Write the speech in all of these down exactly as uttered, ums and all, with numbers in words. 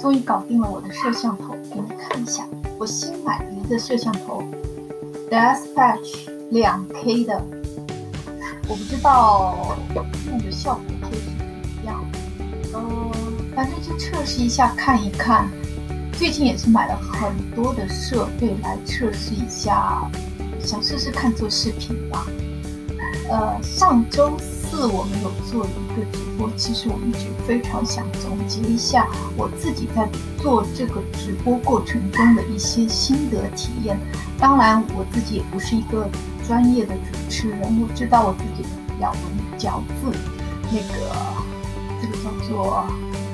终于搞定了我的摄像头，给你看一下，我新买的一个摄像头 ，Dispatch 两 K 的，我不知道用的效果会是怎么样，呃，反正就测试一下看一看。最近也是买了很多的设备来测试一下，想试试看做视频吧。呃，上周四我们有做一个直播，其实我一直非常想总结一下我自己在做这个直播过程中的一些心得体验。当然，我自己也不是一个专业的主持人，我知道我自己的咬文嚼字，那个这个叫做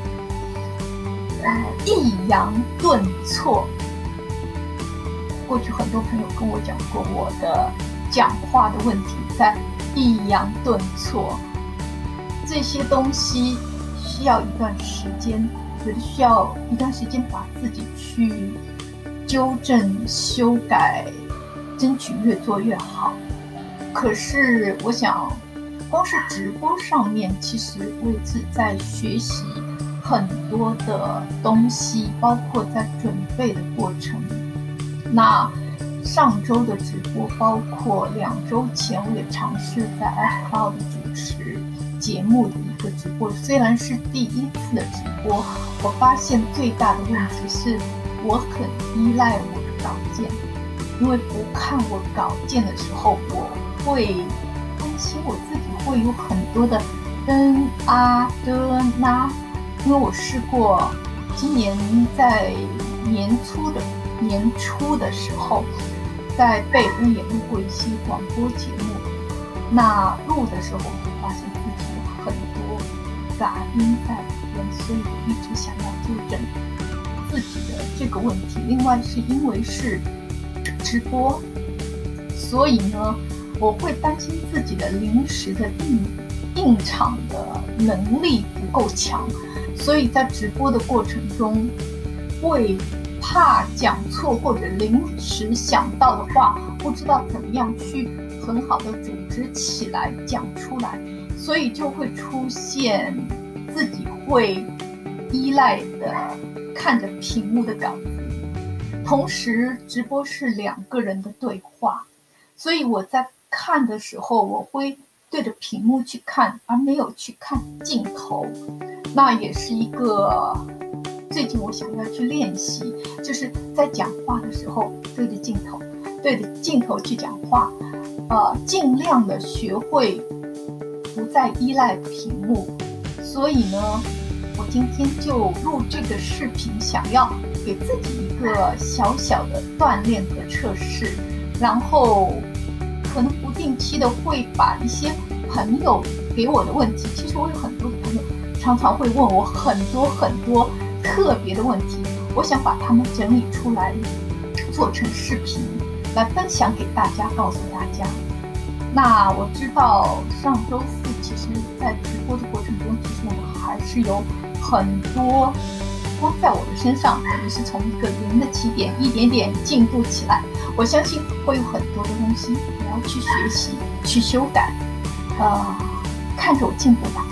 呃抑扬顿挫。过去很多朋友跟我讲过我的讲话的问题在抑扬顿挫，这些东西需要一段时间，觉得需要一段时间把自己去纠正、修改，争取越做越好。可是我想，光是直播上面，其实我也是在学习很多的东西，包括在准备的过程。那上周的直播，包括两周前，我也尝试在 iCloud 主持节目的一个直播。虽然是第一次的直播，我发现最大的问题是我很依赖我的稿件，因为不看我稿件的时候，我会担心我自己会有很多的嗯啊的那。因为我试过，今年在年初的年初的时候。在贝恩也录过一些广播节目，那录的时候会发现自己有很多杂音在里边，所以我一直想要纠正自己的这个问题。另外是因为是直播，所以呢，我会担心自己的临时的应应场的能力不够强，所以在直播的过程中会怕讲错，或者临时想到的话不知道怎么样去很好的组织起来讲出来，所以就会出现自己会依赖的看着屏幕的稿子。同时直播是两个人的对话，所以我在看的时候我会对着屏幕去看，而没有去看镜头。那也是一个最近我想要去练习，就是在讲话的时候对着镜头，对着镜头去讲话，呃，尽量的学会不再依赖屏幕。所以呢，我今天就录这个视频，想要给自己一个小小的锻炼和测试，然后可能不定期的会把一些朋友给我的问题，其实我有很多的朋友常常会问我很多很多特别的问题，我想把它们整理出来，做成视频来分享给大家，告诉大家。那我知道上周四其实在直播的过程中，其实我们还是有很多光在我的身上，我们是从一个零的起点一点点进步起来，我相信会有很多的东西我要去学习去修改，呃，看着我进步吧。